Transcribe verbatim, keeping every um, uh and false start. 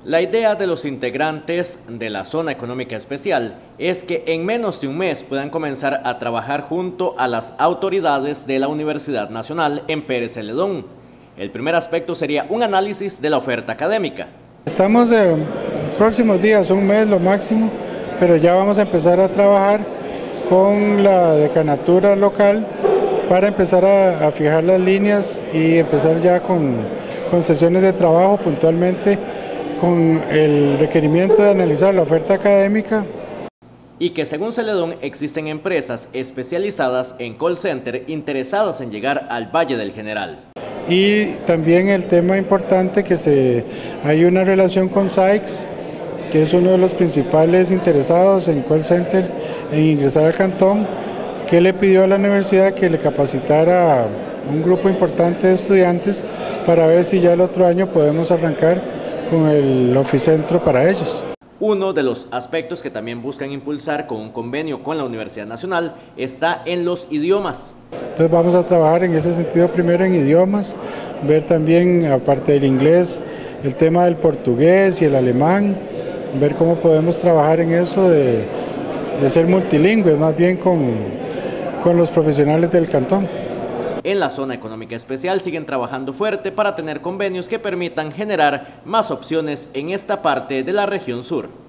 La idea de los integrantes de la Zona Económica Especial es que en menos de un mes puedan comenzar a trabajar junto a las autoridades de la Universidad Nacional en Pérez Celedón. El primer aspecto sería un análisis de la oferta académica. Estamos en próximos días, un mes lo máximo, pero ya vamos a empezar a trabajar con la decanatura local para empezar a, a fijar las líneas y empezar ya con, con sesiones de trabajo puntualmente con el requerimiento de analizar la oferta académica. Y que según Celedón existen empresas especializadas en call center interesadas en llegar al Valle del General. Y también el tema importante que se, hay una relación con S A I X, que es uno de los principales interesados en call center en ingresar al cantón, que le pidió a la universidad que le capacitara a un grupo importante de estudiantes para ver si ya el otro año podemos arrancar con el Oficentro para ellos. Uno de los aspectos que también buscan impulsar con un convenio con la Universidad Nacional está en los idiomas. Entonces vamos a trabajar en ese sentido primero en idiomas, ver también aparte del inglés el tema del portugués y el alemán, ver cómo podemos trabajar en eso de, de ser multilingües más bien con, con los profesionales del cantón. En la Zona Económica Especial siguen trabajando fuerte para tener convenios que permitan generar más opciones en esta parte de la región sur.